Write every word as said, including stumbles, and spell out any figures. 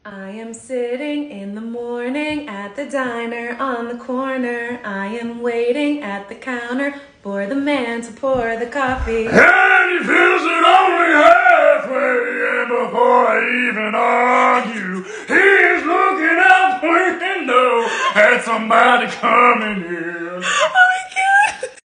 I am sitting in the morning at the diner on the corner. I am waiting at the counter for the man to pour the coffee. And he fills it only halfway, and before I even argue, he is looking out the window at somebody coming here.